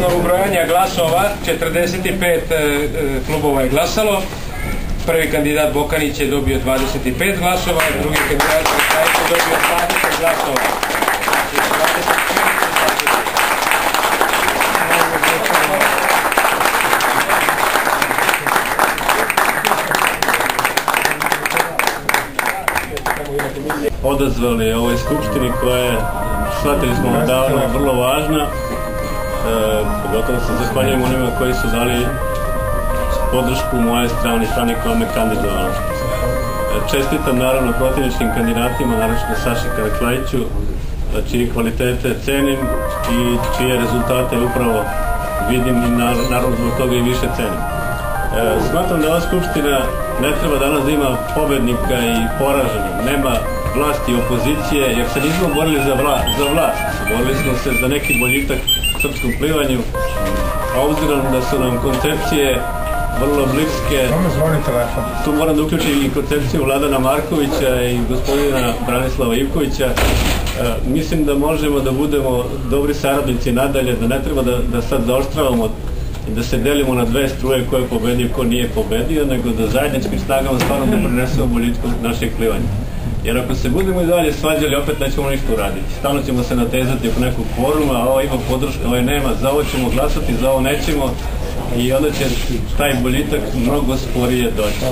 osnovu brojanja glasova 45 klubova je glasalo. Prvi kandidat Bokanić je dobio 25 glasova, a drugi kandidat Krajić je dobio 20 glasova. Odazvali ovoj skupštini koja je, shvatili smo davno, vrlo važna. Pogotovo se zahvaljujem onima koji su dali podršku moje strane koja me kandidovala. Čestitam naravno protivničkim kandidatima, naročito Saši Karaklajiću, čiji kvalitete cenim i čije rezultate upravo vidim i naravno zbog toga i više cenim. Smatram da ova skupština ne treba danas da ima pobednika i poraženog, nema vlasti i opozicije, jer se nismo borili za vlast, borili smo se za neki boljitak u srpskom plivanju, a obzirom da su nam koncepcije vrlo bliske, tu moram da uključim i koncepciju Vladana Markovića i gospodina Branislava Ivkovića, mislim da možemo da budemo dobri saradnici nadalje, da ne treba da sad zaoštravamo i da se delimo na dve struje ko je pobedio i ko nije pobedio, nego da zajedničkim snagama stvarno doprinesemo boljitku našeg plivanja. Jer ako se budemo i dalje svađali, opet nećemo ništa uraditi. Stalno ćemo se natezati oko nekog kvoruma, a ovo ima podršku, ovo nema, za ovo ćemo glasati, za ovo nećemo, i onda će taj boljitak mnogo sporije doći.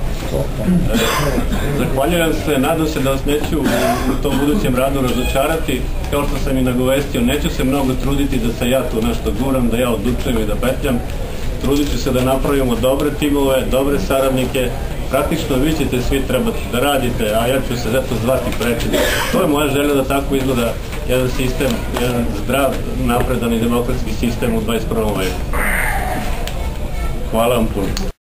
Zahvaljujem se, nadam se da vas neću u tom budućem radu razočarati. Kao što sam i nagovestio, neću se mnogo truditi da se ja tu nešto guram, da ja odlučujem i da petljam. Trudit ću se da napravimo dobre timove, dobre saradnike. Praktično vi ćete svi trebati da radite, a ja ću se zato zvati predsjednik. To je moja želja da tako izgleda jedan sistem, jedan zdrav, napredan i demokratski sistem u 21. veku. Hvala vam puno.